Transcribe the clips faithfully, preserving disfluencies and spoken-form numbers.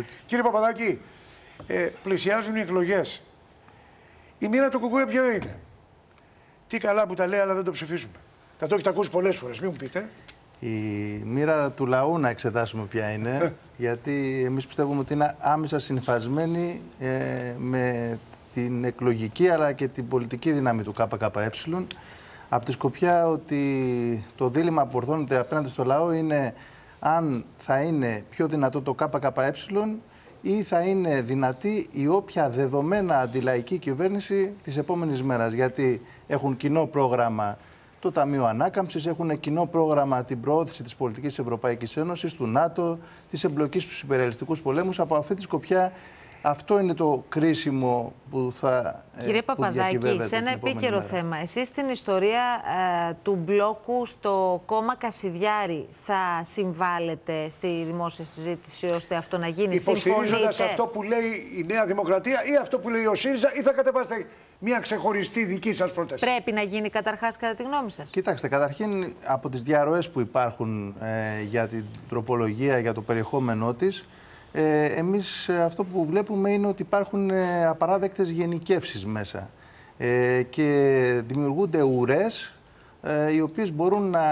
Έτσι. Κύριε Παπαδάκη, ε, πλησιάζουν οι εκλογές. Η μοίρα του Κουκουέ ποιο είναι? Τι καλά που τα λέει, αλλά δεν το ψηφίζουμε. Θα το έχετε ακούσει πολλές φορές, μην μου πείτε. Η μοίρα του λαού να εξετάσουμε ποια είναι, γιατί εμείς πιστεύουμε ότι είναι άμεσα συμφασμένη ε, με την εκλογική αλλά και την πολιτική δύναμη του ΚΚΕ. Από τη σκοπιά ότι το δίλημμα που ορθώνεται απέναντι στο λαό είναι αν θα είναι πιο δυνατό το ΚΚΕ ή θα είναι δυνατή η όποια δεδομένα αντιλαϊκή κυβέρνηση της επόμενης μέρας. Γιατί έχουν κοινό πρόγραμμα το Ταμείο Ανάκαμψης, έχουν κοινό πρόγραμμα την προώθηση της πολιτικής της Ευρωπαϊκής Ένωσης, του ΝΑΤΟ, της εμπλοκής στους υπερρεαλιστικούς πολέμους. Από αυτή τη σκοπιά αυτό είναι το κρίσιμο που θα. Κύριε Παπαδάκη, σε ένα επίκαιρο μέρα. θέμα, εσείς στην ιστορία ε, του μπλόκου στο κόμμα Κασιδιάρη θα συμβάλλετε στη δημόσια συζήτηση ώστε αυτό να γίνει? Υποστηρίζοντας αυτό που λέει η Νέα Δημοκρατία ή αυτό που λέει ο ΣΥΡΙΖΑ, ή θα κατεβάσετε μια ξεχωριστή δική σας πρόταση? Πρέπει να γίνει καταρχάς κατά τη γνώμη σας? Κοιτάξτε, καταρχήν από τις διαρροές που υπάρχουν ε, για την τροπολογία, για το περιεχόμενό της, Ε, εμείς αυτό που βλέπουμε είναι ότι υπάρχουν ε, απαράδεκτες γενικεύσεις μέσα ε, και δημιουργούνται ουρές ε, οι οποίες μπορούν να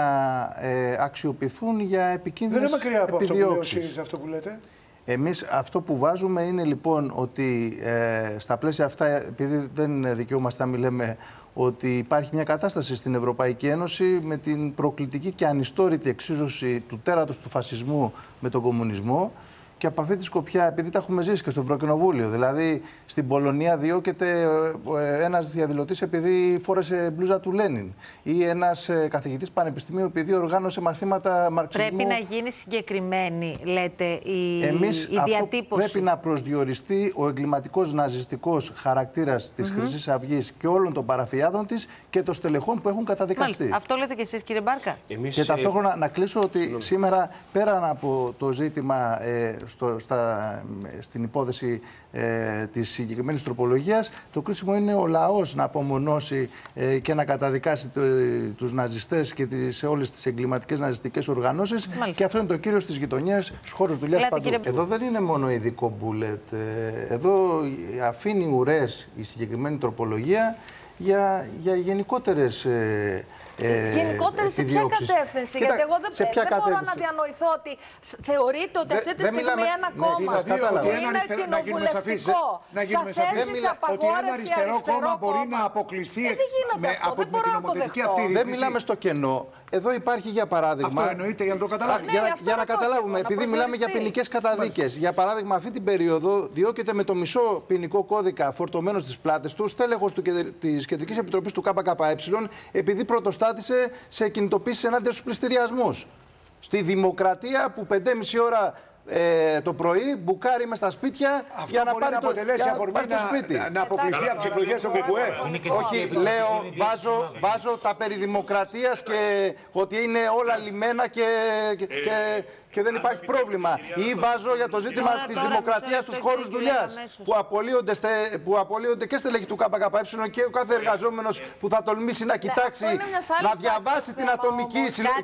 ε, αξιοποιηθούν για επικίνδυνες επιδιώξεις. Δεν είναι μακριά από αυτό που λέει ο ΣΥΡΙΖΑ, αυτό που λέτε. Εμείς αυτό που βάζουμε είναι λοιπόν ότι ε, στα πλαίσια αυτά, επειδή δεν δικαιούμαστε να μιλάμε, ότι υπάρχει μια κατάσταση στην Ευρωπαϊκή Ένωση με την προκλητική και ανιστόρητη εξίσωση του τέρατος του φασισμού με τον κομμουνισμό. Και από αυτή τη σκοπιά, επειδή τα έχουμε ζήσει και στο Ευρωκοινοβούλιο, δηλαδή στην Πολωνία διώκεται ένας διαδηλωτής επειδή φόρεσε μπλούζα του Λένιν, ή ένας καθηγητής πανεπιστημίου επειδή οργάνωσε μαθήματα μαρξισμού. Πρέπει να γίνει συγκεκριμένη, λέτε, η, Εμείς η διατύπωση. Πρέπει να προσδιοριστεί ο εγκληματικός ναζιστικός χαρακτήρας της mm-hmm. Χρυσής Αυγής και όλων των παραφιάδων της και των στελεχών που έχουν καταδικαστεί. Μάλιστα. Αυτό λέτε και εσείς, κύριε Μπάρκα. Εμείς... Και ταυτόχρονα ε... να κλείσω ότι mm-hmm. σήμερα, πέραν από το ζήτημα ε, Στο, στα, στην υπόθεση ε, της συγκεκριμένης τροπολογίας, το κρίσιμο είναι ο λαός να απομονώσει ε, και να καταδικάσει το, τους ναζιστές και τις, όλες τις εγκληματικές ναζιστικές οργανώσεις. Μάλιστα. Και αυτό είναι το κύριο στις γειτονιές, στους χώρους δουλειάς Λέτε, παντού. Κύριε... Εδώ δεν είναι μόνο ειδικό μπουλετ. Ε, εδώ αφήνει ουρές η συγκεκριμένη τροπολογία για, για γενικότερες ε, Ε, Γενικότερα σε ποια κατεύθυνση? Κοίτα, γιατί εγώ δεν, δεν μπορώ να διανοηθώ ότι θεωρείτε ότι αυτή τη στιγμή μιλάμε, ένα ναι, κόμμα που είναι κοινοβουλευτικό θα θέσει σε απαγόρευση αριστερό κόμμα μπορεί να αποκλειστεί ε, δεν γίνεται αυτό, δεν μπορώ να το δεχτώ. Δεν μιλάμε στο κενό. Εδώ υπάρχει για παράδειγμα. Αυτό εννοείται για να το καταλάβουμε. Για, ναι, για, για να καταλάβουμε, επειδή μιλάμε για ποινικές καταδίκες. Για παράδειγμα, αυτή την περίοδο διώκεται με το μισό ποινικό κώδικα φορτωμένο στις πλάτες του στέλεχος της Κεντρικής Επιτροπής του ΚΚΕ, επειδή πρωτοστάτησε σε κινητοποίησεις ενάντια στους πληστηριασμούς. Στη Δημοκρατία που πέντε και μισή ώρα Ε, το πρωί μπουκάρει μες στα σπίτια αυτό για να πάρει το, για να πάρει το σπίτι. Να, να αποκλειστεί από τις εκλογές του ΚΚΕ. Όχι, λέω, βάζω, βάζω τα περί δημοκρατίας και ότι είναι όλα λιμένα και, και, και, και δεν υπάρχει πρόβλημα. Ή βάζω για το ζήτημα τώρα, της τώρα, δημοκρατίας στους χώρους δουλειάς που απολύονται, στε, που απολύονται και στελέχη του ΚΚΕ και ο κάθε εργαζόμενος που θα τολμήσει να κοιτάξει, να διαβάσει την ατομική,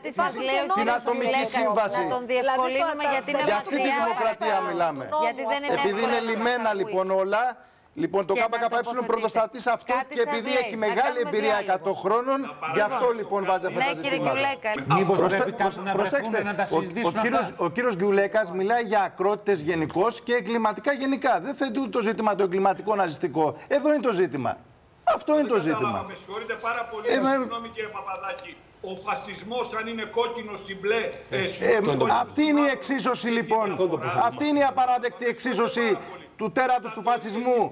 την ατομική σύμβαση. Να τον διευκολύνουμε γιατί είναι αυτή τη δημοκρατία μιλάμε. Επειδή είναι λιμένα λοιπόν όλα, λοιπόν το ΚΚΕ πρωτοστατεί σε αυτό και επειδή έχει μεγάλη εμπειρία εκατό χρόνων, γι' αυτό λοιπόν βάζει αυτά τα ζητήματα. Μήπως πρέπει κάπου να βρεθούν να τα συζητήσουν αυτά? Ο κύριος Γκιουλέκας μιλάει για ακρότητες γενικώς και εγκληματικά γενικά. Δεν θέτει το ζήτημα το εγκληματικό ναζιστικό. Εδώ είναι το ζήτημα. Αυτό είναι το ζήτημα. Με συγχωρείτε πάρα πολύ, συγγνώμη κύριε Παπαδάκη. Ο φασισμός, αν είναι κόκκινος ή μπλε... Ε, ε, αυτή είναι η εξίσωση, λοιπόν. Αυτή είναι η απαράδεκτη εξίσωση του τέρατος του φασισμού.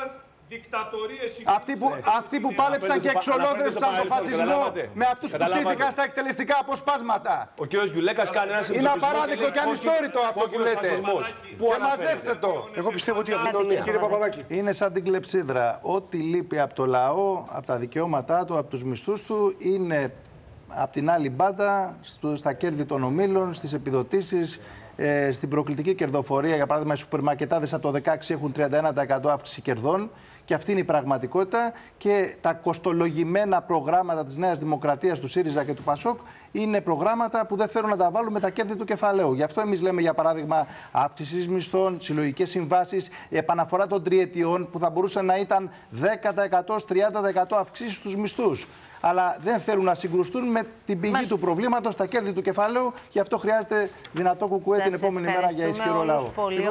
Αυτοί που, αυτοί που πάλεψαν και εξολόθρευσαν τον φασισμό με αυτούς που στήθηκαν στα εκτελεστικά αποσπάσματα. Ο κύριος Γκιουλέκας κάνει ένα είναι απαράδεκτο και ανιστόρητο αυτό που λέτε. Και μαζεύτε το. Εγώ πιστεύω ότι από τον κύριο Παπαδάκη. Είναι σαν την κλεψίδρα. Ό,τι λείπει από το λαό, από τα δικαιώματά του, από τους μισθούς του, είναι... Απ' την άλλη μπάντα, στα κέρδη των ομίλων, στις επιδοτήσεις ε, στην προκλητική κερδοφορία. Για παράδειγμα, οι σούπερ μαρκετάδες από το δεκαέξι έχουν τριάντα ένα τοις εκατό αύξηση κερδών. Και αυτή είναι η πραγματικότητα. Και τα κοστολογημένα προγράμματα της Νέας Δημοκρατίας, του ΣΥΡΙΖΑ και του ΠΑΣΟΚ είναι προγράμματα που δεν θέλουν να τα βάλουν με τα κέρδη του κεφαλαίου. Γι' αυτό εμείς λέμε, για παράδειγμα, αύξηση μισθών, συλλογικές συμβάσεις, επαναφορά των τριετιών που θα μπορούσε να ήταν δέκα τοις εκατό, τριάντα τοις εκατό αυξήσεις στους μισθούς. Αλλά δεν θέλουν να συγκρουστούν με την πηγή Μάλιστα. του προβλήματος, τα κέρδη του κεφαλαίου. Γι' αυτό χρειάζεται δυνατό κουκουέ την επόμενη μέρα για ισχυρό λαό.